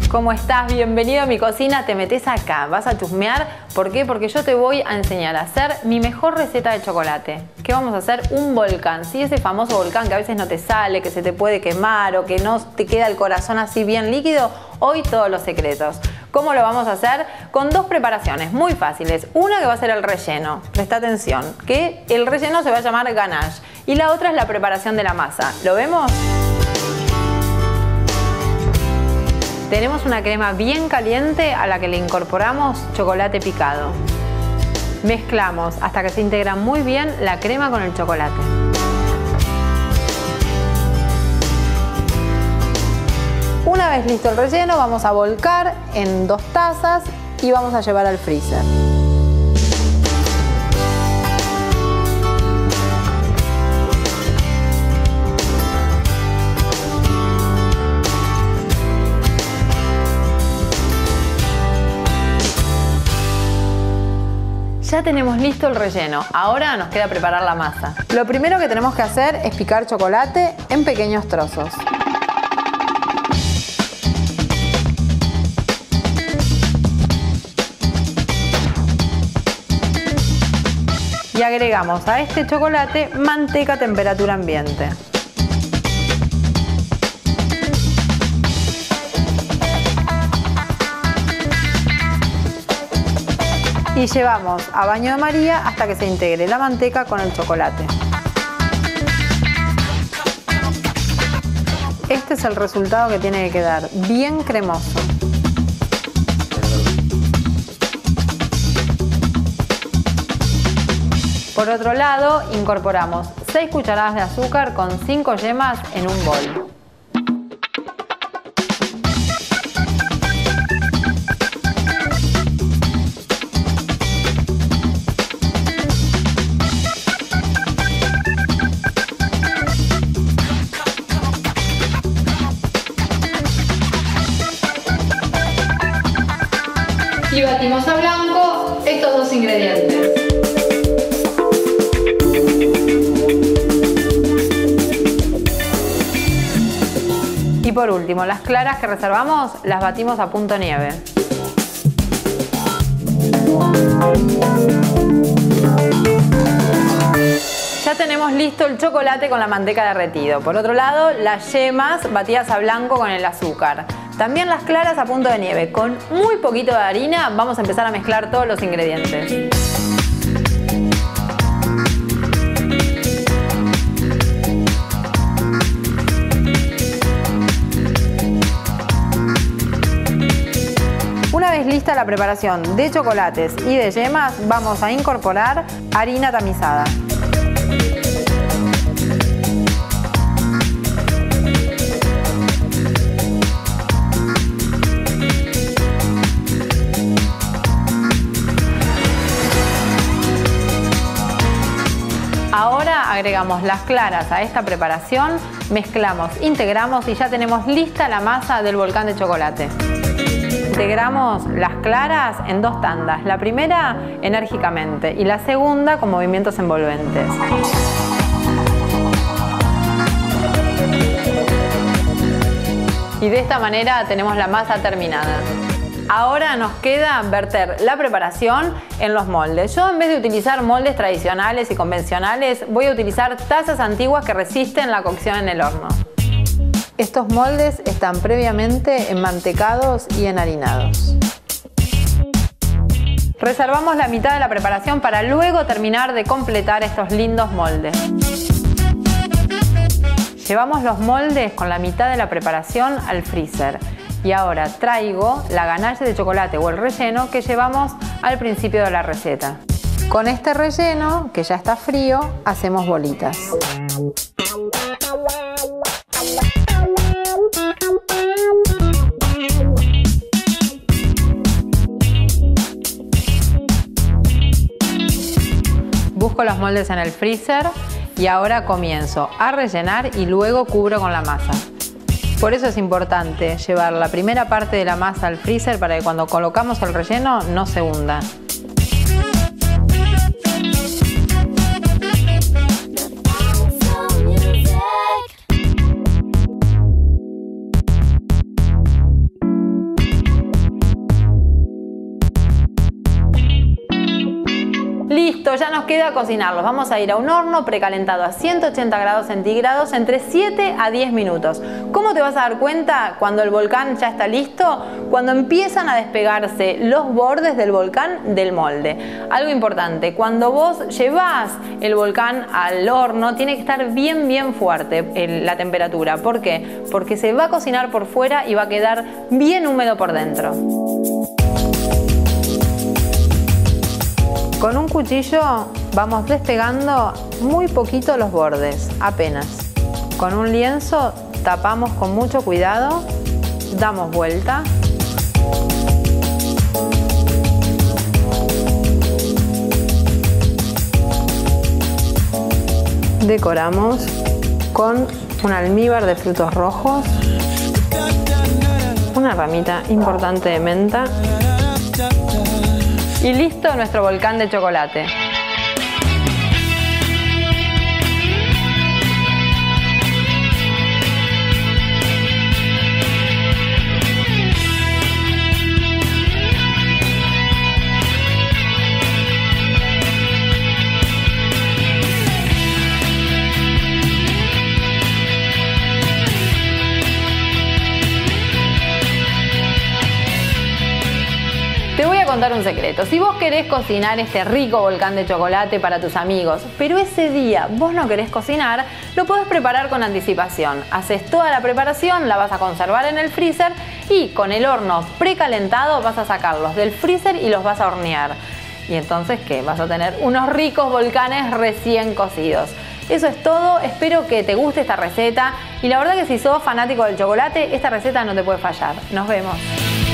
¿Cómo estás? Bienvenido a mi cocina. Te metes acá, vas a chusmear. ¿Por qué? Porque yo te voy a enseñar a hacer mi mejor receta de chocolate. ¿Qué vamos a hacer? Un volcán. ¿Sí? Ese famoso volcán que a veces no te sale, que se te puede quemar o que no te queda el corazón así bien líquido. Hoy todos los secretos. ¿Cómo lo vamos a hacer? Con dos preparaciones muy fáciles. Una que va a ser el relleno. Presta atención, que el relleno se va a llamar ganache. Y la otra es la preparación de la masa. ¿Lo vemos? Tenemos una crema bien caliente a la que le incorporamos chocolate picado. Mezclamos hasta que se integra muy bien la crema con el chocolate. Una vez listo el relleno, vamos a volcar en 2 tazas y vamos a llevar al freezer. Ya tenemos listo el relleno, ahora nos queda preparar la masa. Lo primero que tenemos que hacer es picar chocolate en pequeños trozos. Y agregamos a este chocolate manteca a temperatura ambiente. Y llevamos a baño de María hasta que se integre la manteca con el chocolate. Este es el resultado que tiene que quedar, bien cremoso. Por otro lado, incorporamos 6 cucharadas de azúcar con 5 yemas en un bol. Y batimos a blanco estos 2 ingredientes. Y por último, las claras que reservamos las batimos a punto nieve. Ya tenemos listo el chocolate con la manteca derretido. Por otro lado, las yemas batidas a blanco con el azúcar. También las claras a punto de nieve. Con muy poquito de harina vamos a empezar a mezclar todos los ingredientes. Una vez lista la preparación de chocolates y de yemas, vamos a incorporar harina tamizada. Ahora agregamos las claras a esta preparación, mezclamos, integramos y ya tenemos lista la masa del volcán de chocolate. Integramos las claras en 2 tandas, la primera enérgicamente y la segunda con movimientos envolventes. Y de esta manera tenemos la masa terminada. Ahora nos queda verter la preparación en los moldes. Yo, en vez de utilizar moldes tradicionales y convencionales, voy a utilizar tazas antiguas que resisten la cocción en el horno. Estos moldes están previamente enmantecados y enharinados. Reservamos la mitad de la preparación para luego terminar de completar estos lindos moldes. Llevamos los moldes con la mitad de la preparación al freezer. Y ahora traigo la ganache de chocolate o el relleno que llevamos al principio de la receta. Con este relleno, que ya está frío, hacemos bolitas. Busco los moldes en el freezer y ahora comienzo a rellenar y luego cubro con la masa. Por eso es importante llevar la primera parte de la masa al freezer para que cuando colocamos el relleno no se hunda. queda cocinarlos. Vamos a ir a un horno precalentado a 180 grados centígrados entre 7 a 10 minutos. ¿Cómo te vas a dar cuenta cuando el volcán ya está listo? Cuando empiezan a despegarse los bordes del volcán del molde. Algo importante, cuando vos llevas el volcán al horno tiene que estar bien fuerte la temperatura. ¿Por qué? Porque se va a cocinar por fuera y va a quedar bien húmedo por dentro. Con un cuchillo vamos despegando muy poquito los bordes, apenas. Con un lienzo tapamos con mucho cuidado, damos vuelta. Decoramos con un almíbar de frutos rojos, una ramita importante de menta y listo nuestro volcán de chocolate. Te voy a contar un secreto. Si vos querés cocinar este rico volcán de chocolate para tus amigos, pero ese día vos no querés cocinar, lo podés preparar con anticipación. Haces toda la preparación, la vas a conservar en el freezer y con el horno precalentado vas a sacarlos del freezer y los vas a hornear. Y entonces, ¿qué? Vas a tener unos ricos volcanes recién cocidos. Eso es todo, espero que te guste esta receta y la verdad que si sos fanático del chocolate, esta receta no te puede fallar. Nos vemos.